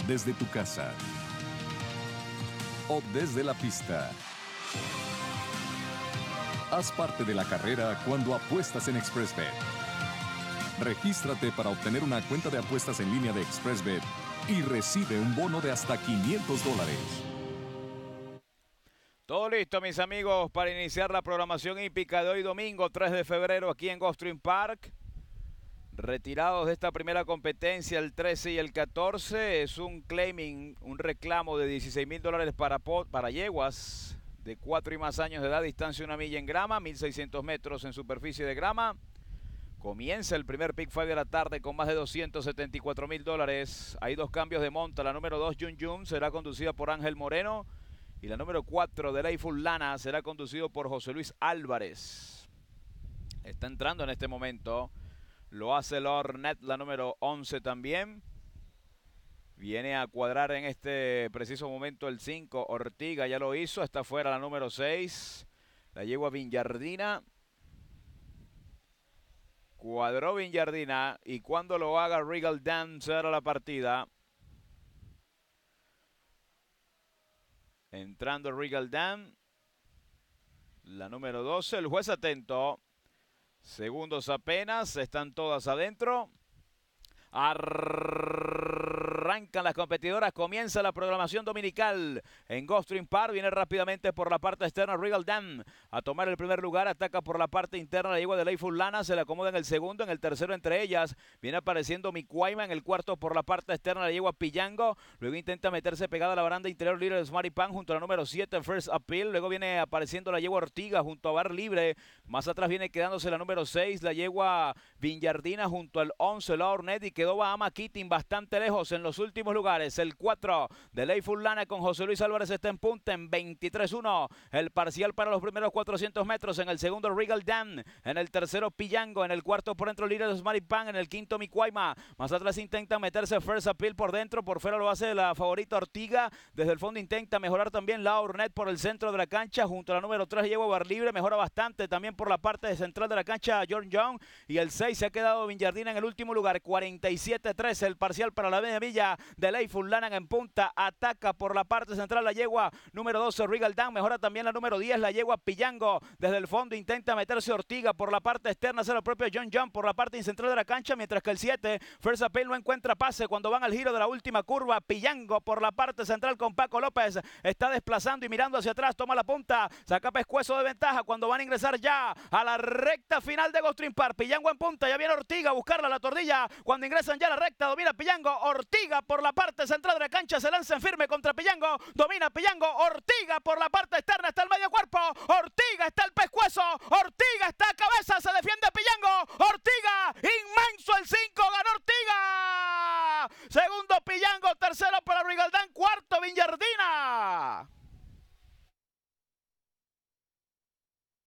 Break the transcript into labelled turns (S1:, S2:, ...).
S1: desde tu casa o desde la pista. Haz parte de la carrera cuando apuestas en ExpressBet. Regístrate para obtener una cuenta de apuestas en línea de ExpressBet y recibe un bono de hasta $500.
S2: Todo listo, mis amigos, para iniciar la programación hípica de hoy domingo 3 de febrero aquí en Gulfstream Park. Retirados de esta primera competencia el 13 y el 14, es un claiming, un reclamo de $16,000 para yeguas de 4 y más años de edad, distancia 1 milla en grama, 1,600 metros en superficie de grama. Comienza el primer Pick 5 de la tarde con más de $274,000. Hay dos cambios de monta. La número 2, Jun Jun, será conducida por Ángel Moreno. Y la número 4, Delightful Lana, será conducido por José Luis Álvarez. Está entrando en este momento. Lo hace Lornet, la número 11 también. Viene a cuadrar en este preciso momento el 5, Ortiga, ya lo hizo. Está fuera la número 6. La yegua Viñardina. Cuadró Viñardina y cuando lo haga Regal Dam será la partida. Entrando Regal Dam. La número 12, el juez atento. Segundos apenas, están todas adentro. Arrancan las competidoras, comienza la programación dominical en Gulfstream Park. Viene rápidamente por la parte externa Regal Dam a tomar el primer lugar, ataca por la parte interna la yegua de Delightful Lana, se le acomoda en el segundo, en el tercero entre ellas viene apareciendo Micuaima, en el cuarto por la parte externa la yegua Pillango, luego intenta meterse pegada a la baranda interior líder Smarty Pan junto a la número 7 First Appeal, luego viene apareciendo la yegua Ortiga junto a Bar Libre, más atrás viene quedándose la número 6 la yegua Viñardina junto al 11 Lornet y quedó Bahama Keating bastante lejos en los últimos lugares. El 4 de Delightful Lana con José Luis Álvarez está en punta en 23-1. El parcial para los primeros 400 metros. En el segundo Regal Dam. En el tercero Pillango. En el cuarto por dentro líder Smarty Pan. En el quinto Micuaima. Más atrás intenta meterse First Appeal por dentro. Por fuera lo hace la favorita Ortiga. Desde el fondo intenta mejorar también la Ornet por el centro de la cancha. Junto a la número 3 llegó Bar Libre. Mejora bastante también por la parte central de la cancha John Young. Y el 6 se ha quedado Viñardina en el último lugar. 47-13 el parcial para la media milla de Delightful Lana en punta, ataca por la parte central la yegua número 12 Regal Dam, mejora también la número 10 la yegua Pillango, desde el fondo intenta meterse Ortiga por la parte externa, hace el propio John John por la parte central de la cancha, mientras que el 7 First Appeal no encuentra pase cuando van al giro de la última curva. Pillango por la parte central con Paco López, está desplazando y mirando hacia atrás, toma la punta, saca pescuezo de ventaja cuando van a ingresar ya a la recta final de Gulfstream Park. Pillango en punta, ya viene Ortiga a buscarla a la tordilla cuando ingresan ya a la recta, domina Pillango, Ortiga por la parte central de la cancha, se lanza en firme contra Pillango, domina Pillango, Ortiga por la parte externa, está el medio cuerpo, Ortiga está el pescuezo, Ortiga está a cabeza, se defiende Pillango, Ortiga, inmenso el 5, ganó